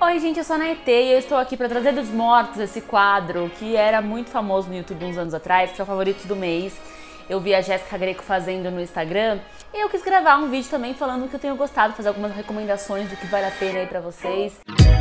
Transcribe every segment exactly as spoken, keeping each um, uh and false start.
Oi gente, eu sou a Naetê e eu estou aqui para trazer dos mortos esse quadro que era muito famoso no YouTube uns anos atrás, que é o favorito do mês. Eu vi a Jéssica Greco fazendo no Instagram e eu quis gravar um vídeo também falando que eu tenho gostado, fazer algumas recomendações do que vale a pena aí pra vocês.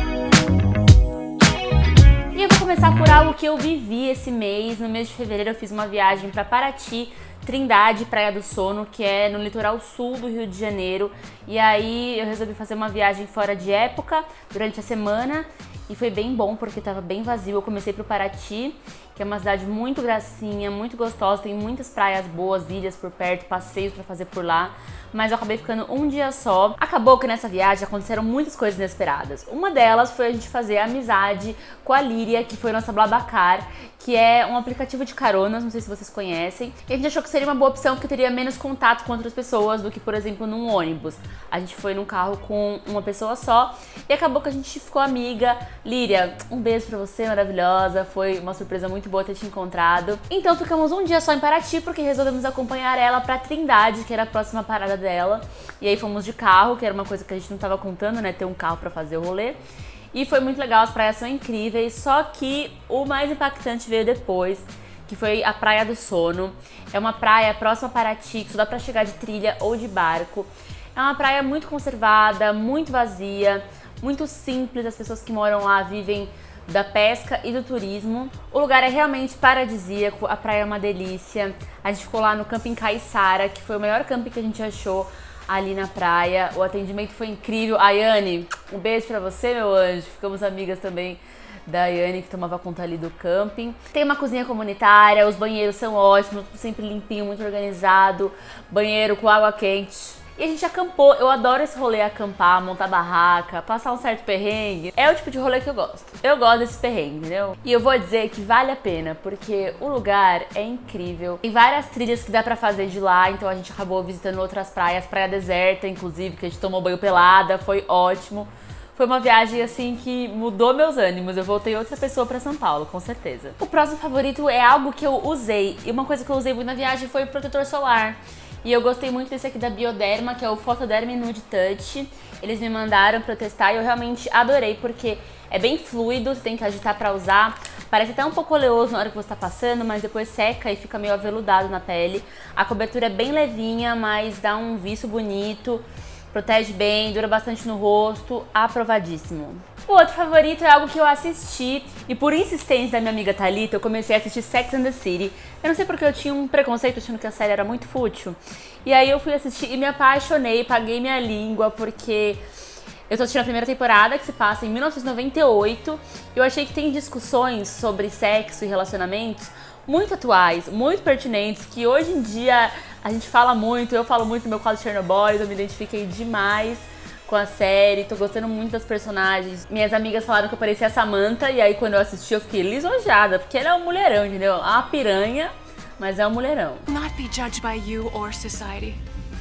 E eu vou começar por algo que eu vivi esse mês. No mês de fevereiro eu fiz uma viagem para Paraty, Trindade, Praia do Sono, que é no litoral sul do Rio de Janeiro. E aí eu resolvi fazer uma viagem fora de época, durante a semana, e foi bem bom porque tava bem vazio. Eu comecei pro Paraty, que é uma cidade muito gracinha, muito gostosa, tem muitas praias boas, ilhas por perto, passeios pra fazer por lá, mas eu acabei ficando um dia só. Acabou que nessa viagem aconteceram muitas coisas inesperadas. Uma delas foi a gente fazer amizade com a Líria, que foi nossa BlaBlaCar, que é um aplicativo de caronas, não sei se vocês conhecem. E a gente achou que seria uma boa opção porque teria menos contato com outras pessoas do que, por exemplo, num ônibus. A gente foi num carro com uma pessoa só e acabou que a gente ficou amiga. Líria, um beijo pra você, maravilhosa, foi uma surpresa muito boa ter te encontrado. Então ficamos um dia só em Paraty porque resolvemos acompanhar ela pra Trindade, que era a próxima parada dela. E aí fomos de carro, que era uma coisa que a gente não tava contando, né, ter um carro pra fazer o rolê. E foi muito legal, as praias são incríveis, só que o mais impactante veio depois, que foi a Praia do Sono. É uma praia próxima a Paraty, que só dá pra chegar de trilha ou de barco. É uma praia muito conservada, muito vazia, muito simples, as pessoas que moram lá vivem da pesca e do turismo. O lugar é realmente paradisíaco, a praia é uma delícia. A gente ficou lá no Camping Caiçara, que foi o melhor camping que a gente achou ali na praia. O atendimento foi incrível. Ayane, um beijo pra você, meu anjo. Ficamos amigas também da Ayane, que tomava conta ali do camping. Tem uma cozinha comunitária, os banheiros são ótimos, sempre limpinho, muito organizado. Banheiro com água quente. E a gente acampou. Eu adoro esse rolê, acampar, montar barraca, passar um certo perrengue. É o tipo de rolê que eu gosto. Eu gosto desse perrengue, entendeu? E eu vou dizer que vale a pena, porque o lugar é incrível. Tem várias trilhas que dá pra fazer de lá, então a gente acabou visitando outras praias, praia deserta, inclusive, que a gente tomou banho pelada, foi ótimo. Foi uma viagem, assim, que mudou meus ânimos. Eu voltei outra pessoa pra São Paulo, com certeza. O próximo favorito é algo que eu usei. E uma coisa que eu usei muito na viagem foi o protetor solar. E eu gostei muito desse aqui da Bioderma, que é o Photoderm Nude Touch. Eles me mandaram pra eu testar e eu realmente adorei, porque é bem fluido, você tem que agitar pra usar. Parece até um pouco oleoso na hora que você tá passando, mas depois seca e fica meio aveludado na pele. A cobertura é bem levinha, mas dá um viço bonito. Protege bem, dura bastante no rosto, aprovadíssimo. O outro favorito é algo que eu assisti e por insistência da minha amiga Thalita eu comecei a assistir Sex and the City. Eu não sei porque eu tinha um preconceito achando que a série era muito fútil. E aí eu fui assistir e me apaixonei, paguei minha língua porque eu tô assistindo a primeira temporada, que se passa em mil novecentos e noventa e oito. E eu achei que tem discussões sobre sexo e relacionamentos muito atuais, muito pertinentes, que hoje em dia a gente fala muito. Eu falo muito no meu quadro Chernobyl, eu me identifiquei demais com a série, tô gostando muito das personagens. Minhas amigas falaram que eu parecia a Samantha, e aí quando eu assisti eu fiquei lisonjeada, porque ela é um mulherão, entendeu? É uma piranha, mas é um mulherão. Not be judged by you or society.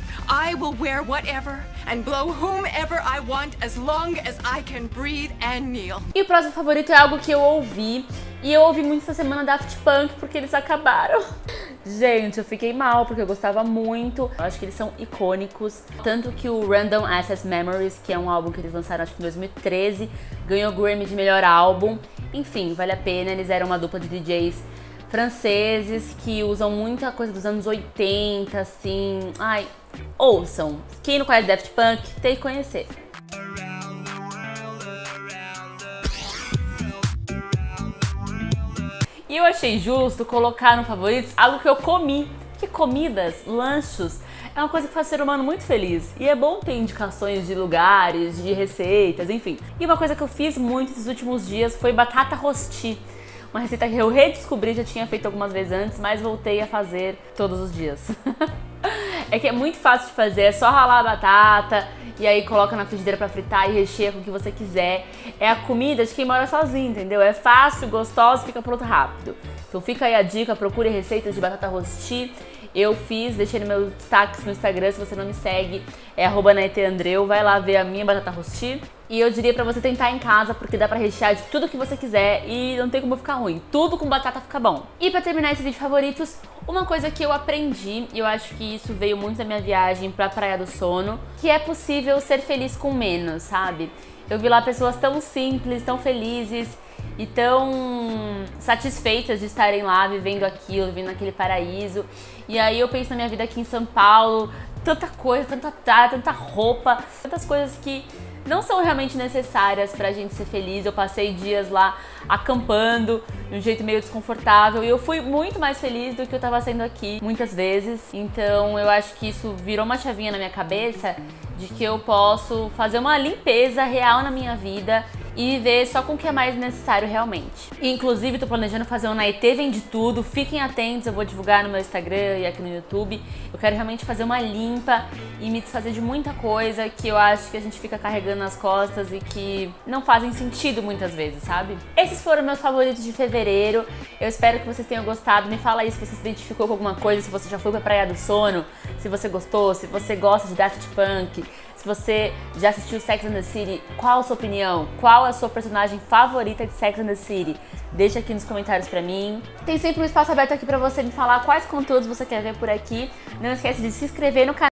I will wear whatever and blow whomever I want as long as I can breathe and kneel. E o próximo favorito é algo que eu ouvi, e eu ouvi muito essa semana Daft Punk porque eles acabaram. Gente, eu fiquei mal porque eu gostava muito. Eu acho que eles são icônicos. Tanto que o Random Access Memories, que é um álbum que eles lançaram acho que em dois mil e treze, ganhou o Grammy de melhor álbum. Enfim, vale a pena. Eles eram uma dupla de D Js franceses que usam muita coisa dos anos oitenta, assim. Ai, ouçam. Quem não conhece Daft Punk, tem que conhecer. E eu achei justo colocar no favoritos algo que eu comi. Que comidas, lanchos, é uma coisa que faz o ser humano muito feliz. E é bom ter indicações de lugares, de receitas, enfim. E uma coisa que eu fiz muito esses últimos dias foi batata rosti. Uma receita que eu redescobri, já tinha feito algumas vezes antes, mas voltei a fazer todos os dias. É que é muito fácil de fazer, é só ralar a batata e aí coloca na frigideira pra fritar e recheia com o que você quiser. É a comida de quem mora sozinho, entendeu? É fácil, gostoso, fica pronto rápido. Então fica aí a dica, procure receitas de batata rosti. Eu fiz, deixei no meu destaques no Instagram, se você não me segue, é arroba naeteandreu, vai lá ver a minha batata rosti. E eu diria pra você tentar em casa, porque dá pra rechear de tudo que você quiser e não tem como ficar ruim. Tudo com batata fica bom. E pra terminar esse vídeo de favoritos, uma coisa que eu aprendi, e eu acho que isso veio muito da minha viagem pra Praia do Sono, que é possível ser feliz com menos, sabe? eu vi lá pessoas tão simples, tão felizes e tão satisfeitas de estarem lá, vivendo aquilo, vivendo aquele paraíso. E aí eu penso na minha vida aqui em São Paulo, tanta coisa, tanta praia, tanta roupa, tantas coisas que não são realmente necessárias pra gente ser feliz. Eu passei dias lá acampando de um jeito meio desconfortável e eu fui muito mais feliz do que eu tava sendo aqui muitas vezes. Então eu acho que isso virou uma chavinha na minha cabeça de que eu posso fazer uma limpeza real na minha vida e viver só com o que é mais necessário realmente. E, inclusive, tô planejando fazer um Naetê Vende Tudo. Fiquem atentos, eu vou divulgar no meu Instagram e aqui no YouTube. Eu quero realmente fazer uma limpa e me desfazer de muita coisa que eu acho que a gente fica carregando nas costas e que não fazem sentido muitas vezes, sabe? Esses foram meus favoritos de fevereiro. Eu espero que vocês tenham gostado. Me fala aí se você se identificou com alguma coisa, se você já foi pra Praia do Sono, se você gostou, se você gosta de Daft Punk, se você já assistiu Sex and the City, qual a sua opinião? Qual a sua personagem favorita de Sex and the City? Deixa aqui nos comentários pra mim. Tem sempre um espaço aberto aqui pra você me falar quais conteúdos você quer ver por aqui. Não esquece de se inscrever no canal.